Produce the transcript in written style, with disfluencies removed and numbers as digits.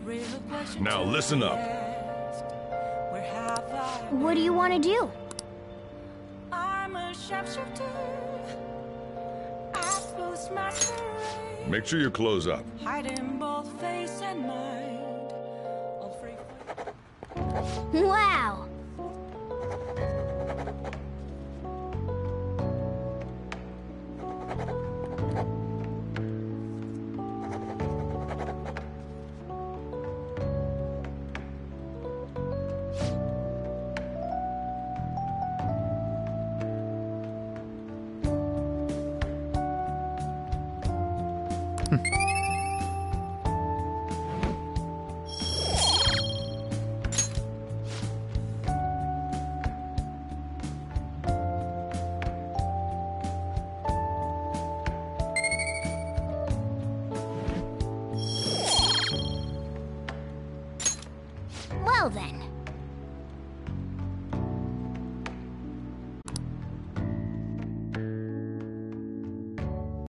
Now listen up. What do you want to do? I'm a sharpshooter. I will smash the rain. Make sure your clothes up. Hiding both face and mind. All free. Wow! Well then.